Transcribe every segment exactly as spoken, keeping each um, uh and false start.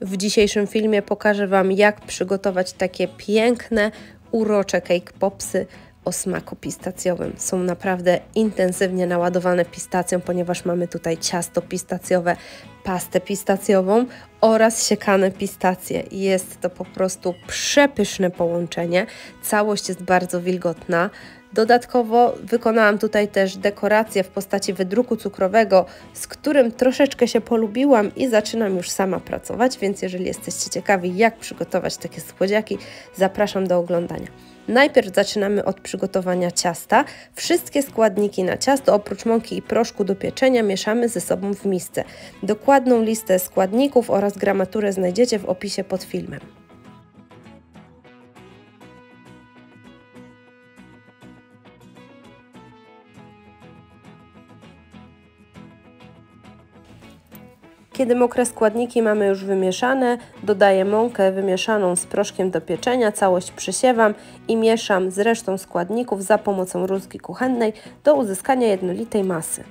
W dzisiejszym filmie pokażę Wam, jak przygotować takie piękne, urocze cake popsy o smaku pistacjowym. Są naprawdę intensywnie naładowane pistacją, ponieważ mamy tutaj ciasto pistacjowe, pastę pistacjową oraz siekane pistacje. Jest to po prostu przepyszne połączenie. Całość jest bardzo wilgotna. Dodatkowo wykonałam tutaj też dekorację w postaci wydruku cukrowego, z którym troszeczkę się polubiłam i zaczynam już sama pracować, więc jeżeli jesteście ciekawi, jak przygotować takie słodziaki, zapraszam do oglądania. Najpierw zaczynamy od przygotowania ciasta. Wszystkie składniki na ciasto, oprócz mąki i proszku do pieczenia, mieszamy ze sobą w misce. Dokładną listę składników oraz gramaturę znajdziecie w opisie pod filmem. Kiedy mokre składniki mamy już wymieszane, dodaję mąkę wymieszaną z proszkiem do pieczenia, całość przesiewam i mieszam z resztą składników za pomocą ruzgi kuchennej do uzyskania jednolitej masy.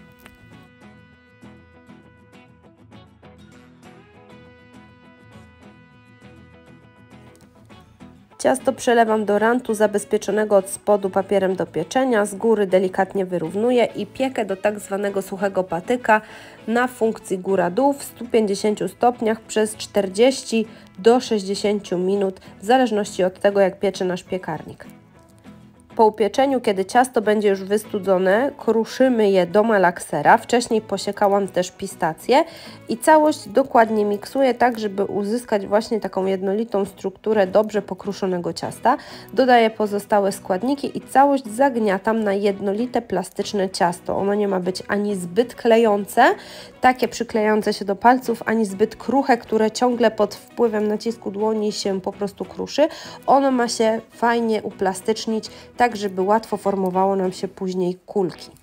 Ciasto przelewam do rantu zabezpieczonego od spodu papierem do pieczenia, z góry delikatnie wyrównuję i piekę do tak zwanego suchego patyka na funkcji góra-dół w stu pięćdziesięciu stopniach przez czterdzieści do sześćdziesięciu minut, w zależności od tego, jak piecze nasz piekarnik. Po upieczeniu, kiedy ciasto będzie już wystudzone, kruszymy je do malaksera. Wcześniej posiekałam też pistacje i całość dokładnie miksuję tak, żeby uzyskać właśnie taką jednolitą strukturę dobrze pokruszonego ciasta. Dodaję pozostałe składniki i całość zagniatam na jednolite plastyczne ciasto. Ono nie ma być ani zbyt klejące, takie przyklejające się do palców, ani zbyt kruche, które ciągle pod wpływem nacisku dłoni się po prostu kruszy. Ono ma się fajnie uplastycznić, tak żeby łatwo formowało nam się później kulki.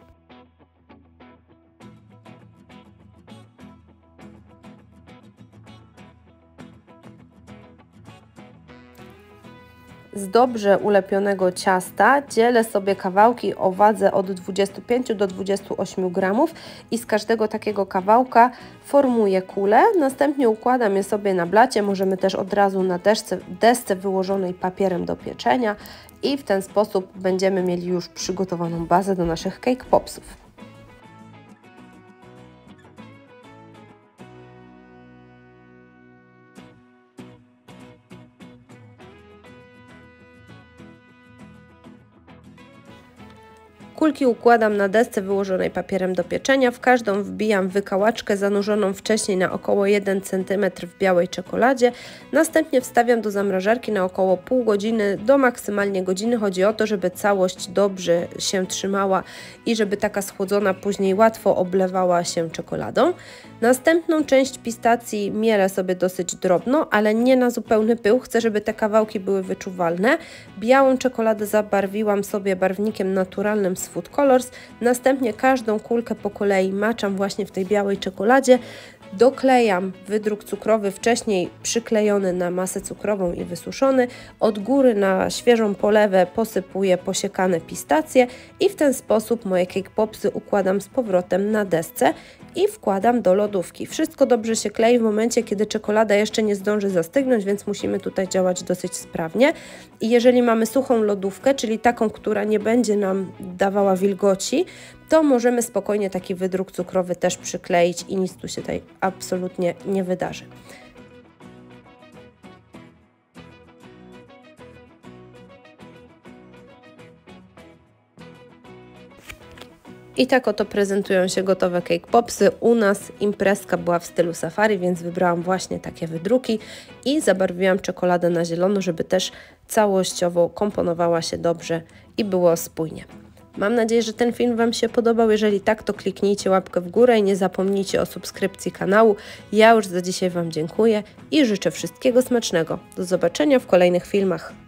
Z dobrze ulepionego ciasta dzielę sobie kawałki o wadze od dwudziestu pięciu do dwudziestu ośmiu gramów i z każdego takiego kawałka formuję kulę. Następnie układam je sobie na blacie, możemy też od razu na desce, desce wyłożonej papierem do pieczenia i w ten sposób będziemy mieli już przygotowaną bazę do naszych cake popsów. Kulki układam na desce wyłożonej papierem do pieczenia. W każdą wbijam wykałaczkę zanurzoną wcześniej na około jeden centymetr w białej czekoladzie. Następnie wstawiam do zamrażarki na około pół godziny do maksymalnie godziny. Chodzi o to, żeby całość dobrze się trzymała i żeby taka schłodzona później łatwo oblewała się czekoladą. Następną część pistacji mielę sobie dosyć drobno, ale nie na zupełny pył. Chcę, żeby te kawałki były wyczuwalne. Białą czekoladę zabarwiłam sobie barwnikiem naturalnym z Food Colors. Następnie każdą kulkę po kolei maczam właśnie w tej białej czekoladzie. Doklejam wydruk cukrowy wcześniej przyklejony na masę cukrową i wysuszony. Od góry na świeżą polewę posypuję posiekane pistacje i w ten sposób moje cake popsy układam z powrotem na desce i wkładam do lodówki. Wszystko dobrze się klei w momencie, kiedy czekolada jeszcze nie zdąży zastygnąć, więc musimy tutaj działać dosyć sprawnie. I jeżeli mamy suchą lodówkę, czyli taką, która nie będzie nam dawała wilgoci, to możemy spokojnie taki wydruk cukrowy też przykleić i nic tu się tutaj absolutnie nie wydarzy. I tak oto prezentują się gotowe cake popsy. U nas imprezka była w stylu safari, więc wybrałam właśnie takie wydruki i zabarwiłam czekoladę na zielono, żeby też całościowo komponowała się dobrze i było spójnie. Mam nadzieję, że ten film Wam się podobał. Jeżeli tak, to kliknijcie łapkę w górę i nie zapomnijcie o subskrypcji kanału. Ja już za dzisiaj Wam dziękuję i życzę wszystkiego smacznego. Do zobaczenia w kolejnych filmach.